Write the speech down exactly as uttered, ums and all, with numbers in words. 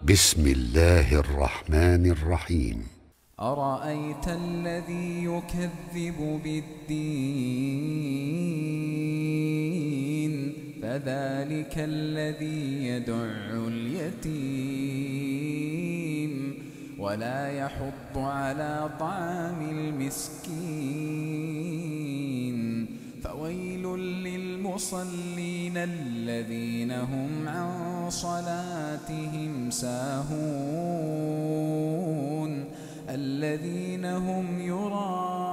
بسم الله الرحمن الرحيم. أرأيت الذي يكذب بالدين فذلك الذي يدع اليتيم ولا يحض على طعام المسكين فويل للمصلين الذين هم عن صلاتهم ساهون الذين هم يراءون